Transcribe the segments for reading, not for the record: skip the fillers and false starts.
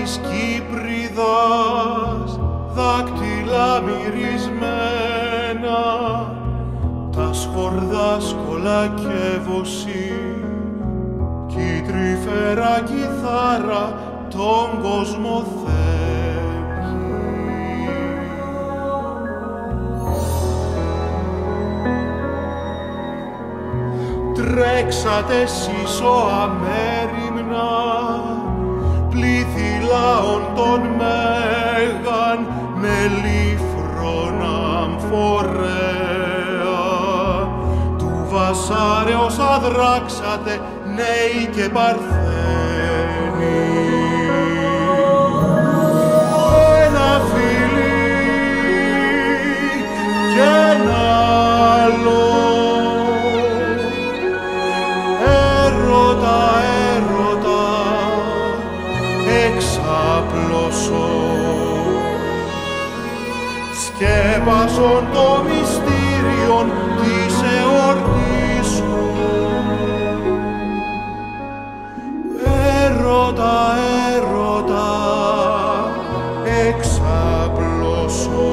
της Κύπριδας δάκτυλα μυρισμένα, τα σκορδάσκολα και βοσί κι η τρυφερά κιθάρα τον κόσμο θέλει. Τρέξατε εσείς ο αμέριμνα πλήθη λαών των μέγαν με λίφρον αμφορέα, του βασάρεως αδράξατε νέοι και παρθένοι. Ένα φιλί κι ένα άλλο, έρωτα, έρωτα, εξάπλωσο, σκέπασον το μυστήριον της εορτής σου. Έρωτα, έρωτα, εξάπλωσο.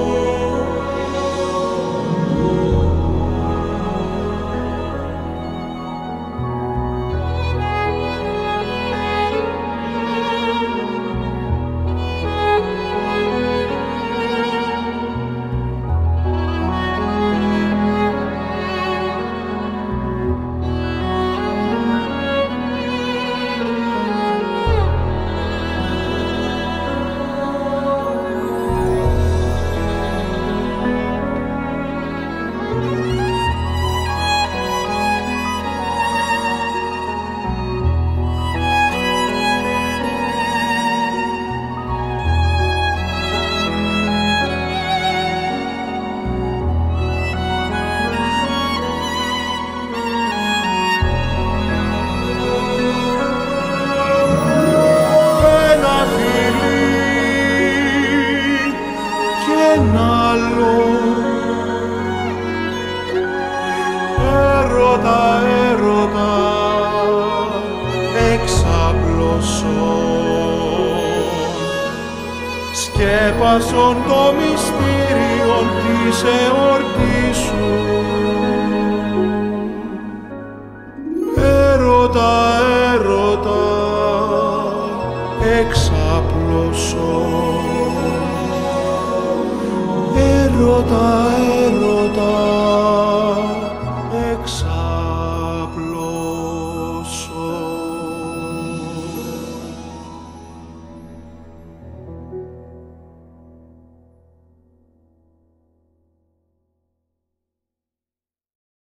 Έρωτα, έρωτα, εξάπλωσον, σκέπασον το μυστήριον της εορτής σου. Έρωτα, έρωτα, εξάπλωσον, έρωτα,